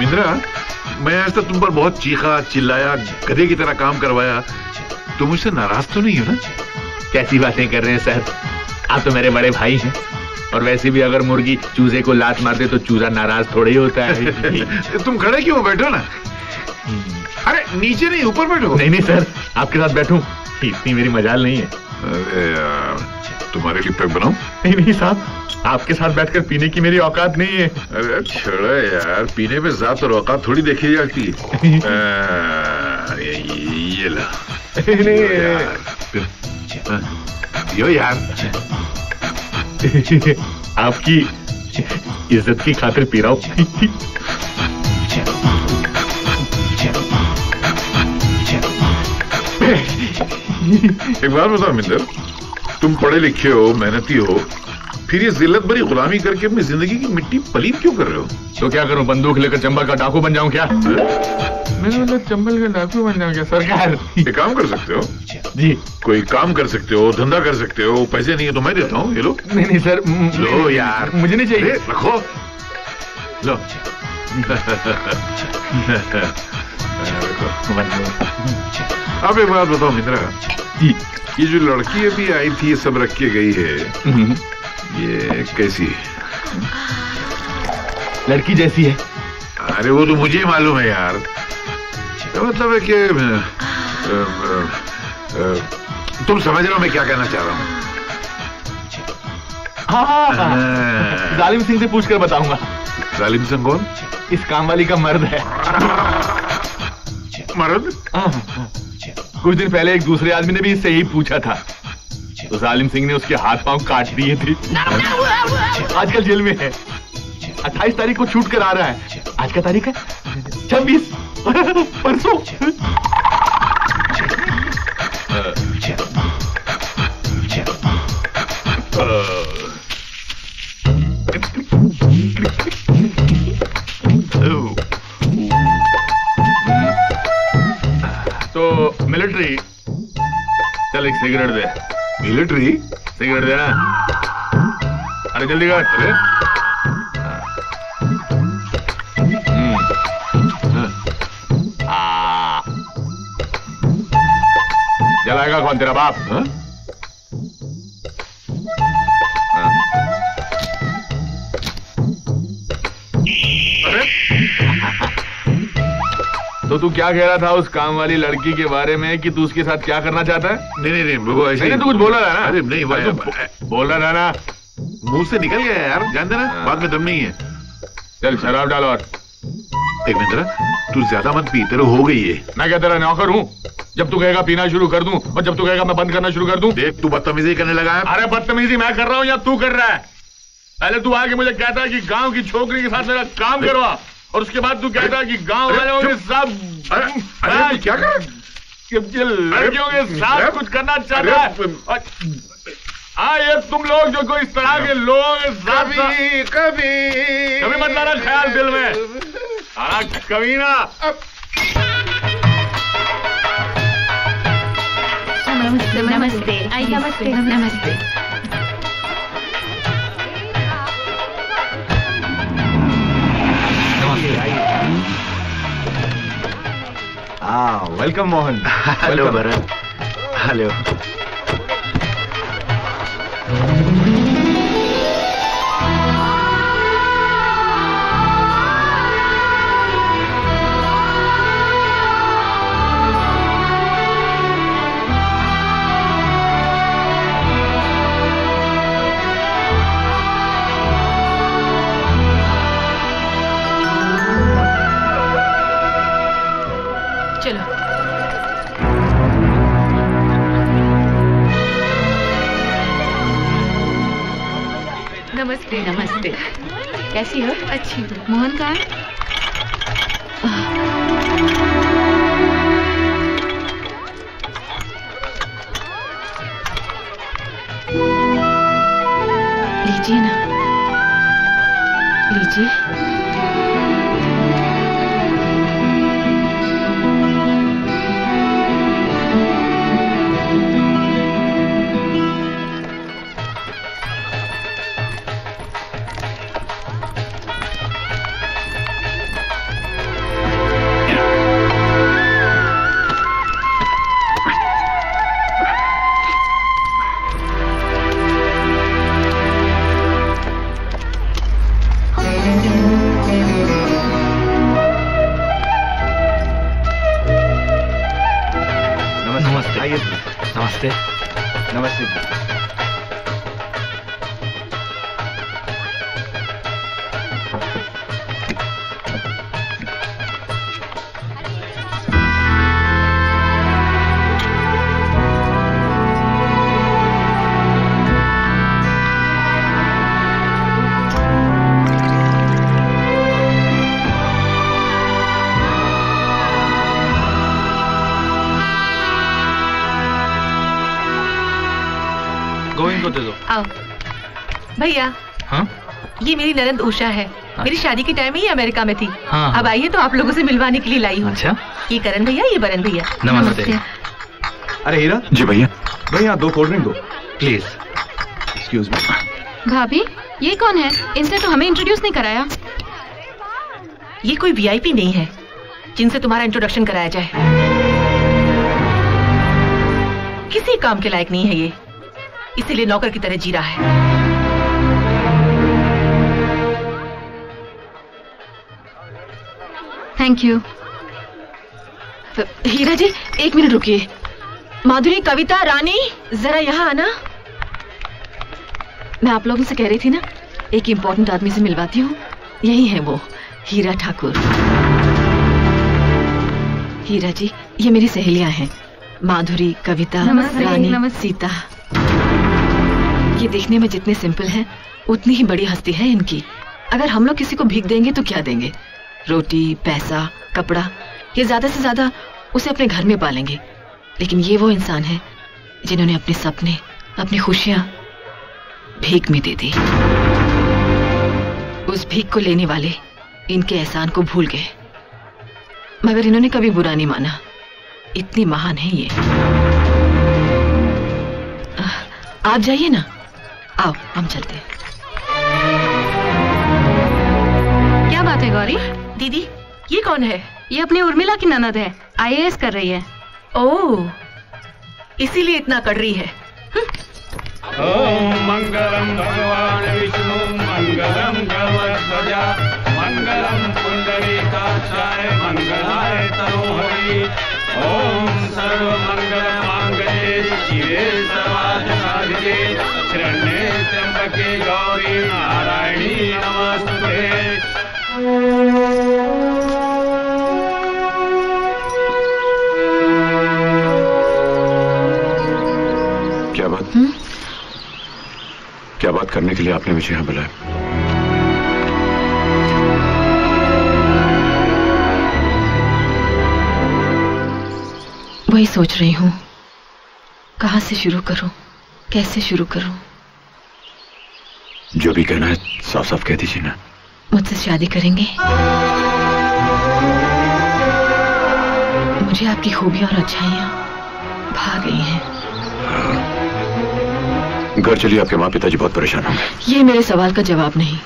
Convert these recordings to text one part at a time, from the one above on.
इंदिरा, मैं आज तक तुम पर बहुत चीखा चिल्लाया, गधे की तरह काम करवाया, तुम मुझसे नाराज तो नहीं हो ना? कैसी बातें कर रहे हैं सर, आप तो मेरे बड़े भाई हैं। और वैसे भी अगर मुर्गी चूजे को लात मार दे तो चूजा नाराज थोड़ा ही होता है। तुम खड़े क्यों? बैठो ना। अरे नीचे नहीं, ऊपर बैठो। नहीं सर, आपके साथ बैठूं इतनी मेरी मजाल नहीं है। अरे यार, तुम्हारे लिए पैक बनाऊं? नहीं साहब, आपके साथ बैठकर पीने की मेरी औकात नहीं है। अरे छोड़ो यार, पीने पे जात और औकात थोड़ी देखी जाती है। ये ला। पियो यार। आपकी इज्जत की खातिर पी रहा हूं। एक बात बताओ मिंदर, तुम पढ़े लिखे हो, मेहनती हो, फिर ये जिल्लत भरी गुलामी करके अपनी जिंदगी की मिट्टी पलीत क्यों कर रहे हो? तो क्या करूं, बंदूक लेकर चंबल का डाकू बन जाऊं क्या? मैंने मतलब चंबल का डाकू बन जाऊं क्या सरकार? ये काम कर सकते हो जी, कोई काम कर सकते हो, धंधा कर सकते हो, पैसे नहीं है तो मैं देता हूँ, ये लो। नहीं सर, लो यार, मुझे नहीं चाहिए। रखो, लो। अब एक बात बताओ मित्रा जी, ये जो लड़की अभी आई थी, सब रख के गई है, ये कैसी है? लड़की जैसी है? अरे वो तो मुझे ही मालूम है यार। मतलब है कि तुम समझ रहे हो मैं क्या कहना चाह रहा हूँ? हाँ, जालिम सिंह से पूछकर बताऊंगा। जालिम सिंह कौन? इस काम वाली का मर्द है। मर्द? कुछ दिन पहले एक दूसरे आदमी ने भी इससे यही पूछा था, तो जालिम सिंह ने उसके हाथ पांव काट दिए थे। आजकल जेल में है। 28 तारीख को छूट कर आ रहा है। आज का तारीख है 26, परसों। तो मिलिट्री, चल एक सिगरेट दे। मिलिट्री? सिगरेट देना। अरे जल्दी कर। अरे जलाएगा कौन, तेरा बाप? तो तू क्या कह रहा था उस काम वाली लड़की के बारे में कि तू उसके साथ क्या करना चाहता है? नहीं वो ऐसे नहीं, तू कुछ बोला था ना? अरे नहीं, बोल रहा था ना, मुंह से निकल गया यार, जानते ना, बाद में दम नहीं है। चल शराब डाल। और एक मिनट, तू ज्यादा मत पी, तेरे हो गई है। मैं क्या तेरा नौकर हूँ? जब तू कहेगा पीना शुरू कर दूं और जब तू कहेगा मैं बंद करना शुरू कर दूं। देख, तू बदतमीजी करने लगा है। अरे बदतमीजी मैं कर रहा हूँ या तू कर रहा है? पहले तू आके मुझे कहता है कि गांव की छोकरी के साथ मेरा काम करवा, और उसके बाद तू कहता है कि गांव वालों के सब क्या कर, लड़कियों के साथ कुछ करना चाहता है। हाँ, ये तुम लोग जो कोई इस तरह के लोगों के साथ कभी मत लाना ख्याल दिल में। कभी ना। नमस्ते नमस्ते नमस्ते नमस्ते। Welcome Mohan. Hello Bharat. Hello. नमस्ते नमस्ते। कैसी हो? अच्छी हूँ। मोहन कहाँ है? लीजिए ना, लीजिए। आइए। नमस्ते। नमस्ते जी। गोविंद को दे दो। आओ भैया। हाँ? ये मेरी ननद उषा है। मेरी शादी के टाइम में ये अमेरिका में थी। हाँ। अब आई है तो आप लोगों से मिलवाने के लिए लाई हूँ। अच्छा। ये करण भैया, ये बरन भैया। नमस्ते। अरे हीरा। जी भैया। भैया दो कोल्ड ड्रिंक दो प्लीज। Excuse me. भाभी ये कौन है? इनसे तो हमें इंट्रोड्यूस नहीं कराया। ये कोई वीआईपी नहीं है जिनसे तुम्हारा इंट्रोडक्शन कराया जाए। किसी काम के लायक नहीं है ये, इसीलिए नौकर की तरह जी रहा है। Thank you. हीरा जी एक मिनट रुकिए। माधुरी, कविता, रानी, जरा यहाँ आना। मैं आप लोगों से कह रही थी ना, एक इम्पोर्टेंट आदमी से मिलवाती हूँ। यही है वो, हीरा ठाकुर। हीरा जी ये मेरी सहेलियां हैं, माधुरी, कविता, रानी, सीता। ये देखने में जितने सिंपल हैं उतनी ही बड़ी हस्ती है इनकी। अगर हम लोग किसी को भीख देंगे तो क्या देंगे? रोटी, पैसा, कपड़ा, ये ज्यादा से ज्यादा उसे अपने घर में पालेंगे। लेकिन ये वो इंसान है जिन्होंने अपने सपने, अपनी खुशियां भीख में दे दी। उस भीख को लेने वाले इनके एहसान को भूल गए, मगर इन्होंने कभी बुरा नहीं माना। इतनी महान है ये। आप जाइए ना, आओ हम चलते हैं। क्या बात है गौरी? दीदी ये कौन है? ये अपनी उर्मिला की ननद है, IAS कर रही है। ओह, इसीलिए इतना कड़री है। ओम मंगलम भगवान विष्णु मंगलम गवध्वजा मंगलम पुंडरीकाक्षाय मंगलाय तनोहरि। ओम सर्व मंगल मांगल्ये शिवे सर्वार्थ साधिके शरण्ये त्र्यंबके गौरी नारायणी नमस्ते। क्या बात? क्या बात करने के लिए आपने मुझे यहाँ बुलाया? वही सोच रही हूँ, कहाँ से शुरू करूँ, कैसे शुरू करूँ। जो भी कहना है साफ साफ कह दीजिए ना। मुझसे शादी करेंगे? मुझे आपकी खूबियां और अच्छाइयां भा गई हैं। घर चलिए, आपके माँ पिताजी बहुत परेशान होंगे। ये मेरे सवाल का जवाब नहीं।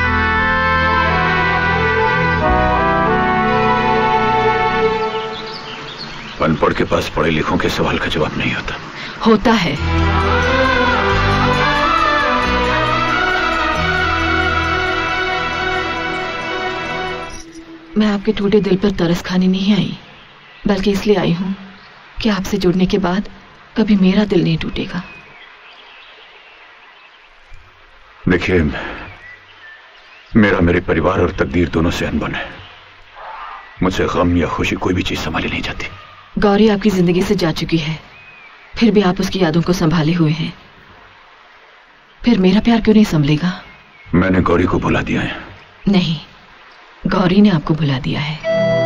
अनपढ़ के पास पढ़े लिखों के सवाल का जवाब नहीं होता। होता है। मैं आपके टूटे दिल पर तरस खाने नहीं आई, बल्कि इसलिए आई हूं कि आपसे जुड़ने के बाद कभी मेरा दिल नहीं टूटेगा। देखिए, मेरा मेरे परिवार और तकदीर दोनों से अनबन है। मुझसे गम या खुशी कोई भी चीज संभाली नहीं जाती। गौरी आपकी जिंदगी से जा चुकी है, फिर भी आप उसकी यादों को संभाले हुए हैं। फिर मेरा प्यार क्यों नहीं संभलेगा? मैंने गौरी को भुला दिया है। नहीं, गौरी ने आपको भुला दिया है।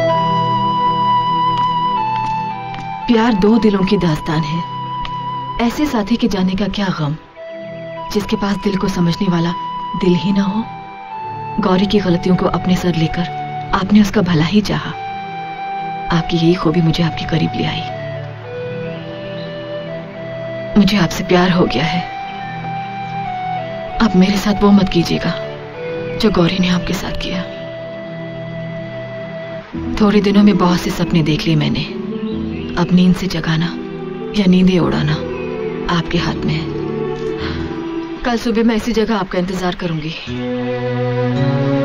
प्यार दो दिलों की दास्तान है। ऐसे साथी के जाने का क्या गम जिसके पास दिल को समझने वाला दिल ही ना हो। गौरी की गलतियों को अपने सर लेकर आपने उसका भला ही चाहा। आपकी यही खूबी मुझे आपके करीब ले आई। मुझे आपसे प्यार हो गया है। अब मेरे साथ वो मत कीजिएगा जो गौरी ने आपके साथ किया। थोड़े दिनों में बहुत से सपने देख लिए मैंने। अब नींद से जगाना या नींदें उड़ाना आपके हाथ में है। कल सुबह मैं इसी जगह आपका इंतजार करूंगी।